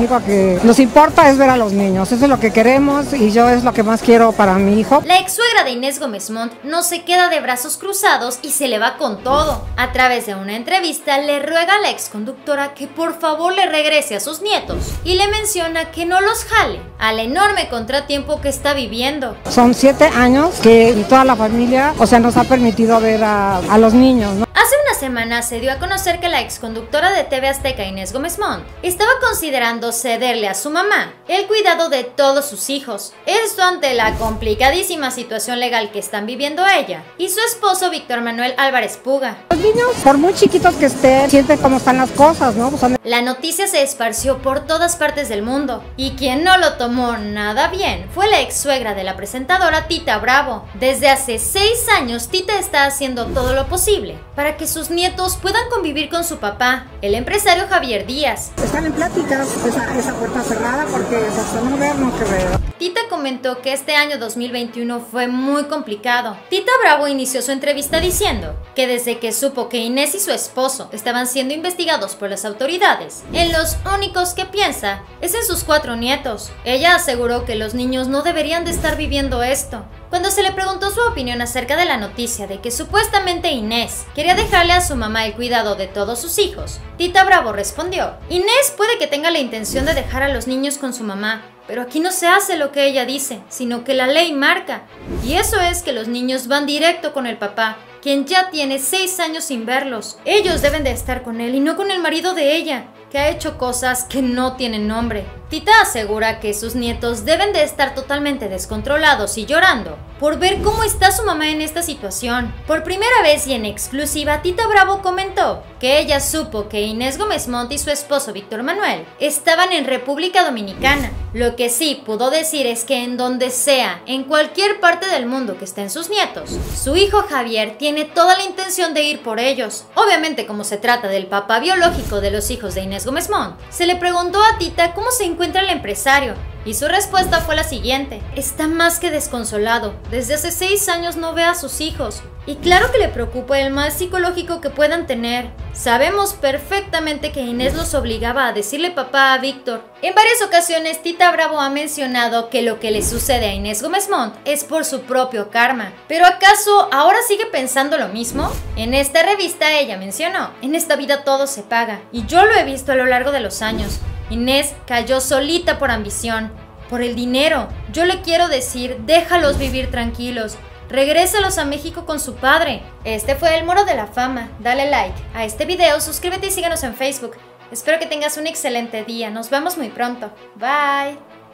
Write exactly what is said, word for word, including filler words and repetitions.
único que nos importa es ver a los niños. Eso es lo que queremos y yo es lo que más quiero para mi hijo. La ex suegra de Inés Gómez Montt no se queda de brazos cruzados y se le va con todo. A través de una entrevista le ruega a la ex conductora que por favor le regrese a sus nietos y le menciona que no los jale al enorme contratiempo que está viviendo. Son siete años que toda la familia, o sea, nos ha permitido ver a, a los niños, ¿no? Hace una semana se dio a conocer que la ex conductora de T V Azteca, Inés Gómez Montt, estaba considerando cederle a su mamá el cuidado de todos sus hijos. Esto ante la complicadísima situación legal que están viviendo ella y su esposo Víctor Manuel Álvarez Puga. Los niños, por muy chiquitos que estén, sienten cómo están las cosas, ¿no? O sea, la noticia se esparció por todas partes del mundo y quien no lo tomó nada bien fue la ex suegra de la presentadora Tita Bravo. Desde hace seis años Tita está haciendo todo lo posible para que sus nietos puedan convivir con su papá, el empresario Javier Díaz. Están en pláticas, esa, esa puerta cerrada porque hasta no ver, no creer. Tita comentó que este año dos mil veintiuno fue muy complicado. Tita Bravo inició su entrevista diciendo que desde que supo que Inés y su esposo estaban siendo investigados por las autoridades, en los únicos que piensa es en sus cuatro nietos. Ella aseguró que los niños no deberían de estar viviendo esto. Cuando se le preguntó su opinión acerca de la noticia de que supuestamente Inés quería dejarle a su mamá el cuidado de todos sus hijos, Tita Bravo respondió: Inés puede que tenga la intención de dejar a los niños con su mamá, pero aquí no se hace lo que ella dice, sino que la ley marca. Y eso es que los niños van directo con el papá, quien ya tiene seis años sin verlos. Ellos deben de estar con él y no con el marido de ella, que ha hecho cosas que no tienen nombre. Tita asegura que sus nietos deben de estar totalmente descontrolados y llorando por ver cómo está su mamá en esta situación. Por primera vez y en exclusiva, Tita Bravo comentó que ella supo que Inés Gómez Montt y su esposo Víctor Manuel estaban en República Dominicana. Lo que sí pudo decir es que en donde sea, en cualquier parte del mundo que estén sus nietos, su hijo Javier tiene toda la intención de ir por ellos. Obviamente, como se trata del papá biológico de los hijos de Inés Gómez Montt, se le preguntó a Tita cómo se encuentra el empresario, y su respuesta fue la siguiente: está más que desconsolado, desde hace seis años no ve a sus hijos, y claro que le preocupa el mal psicológico que puedan tener. Sabemos perfectamente que Inés los obligaba a decirle papá a Víctor. En varias ocasiones Tita Bravo ha mencionado que lo que le sucede a Inés Gómez Montt es por su propio karma. ¿Pero acaso ahora sigue pensando lo mismo? En esta revista ella mencionó: en esta vida todo se paga, y yo lo he visto a lo largo de los años. Inés cayó solita por ambición, por el dinero. Yo le quiero decir, déjalos vivir tranquilos. Regrésalos a México con su padre. Este fue el Muro de la Fama. Dale like a este video, suscríbete y síguenos en Facebook. Espero que tengas un excelente día. Nos vemos muy pronto. Bye.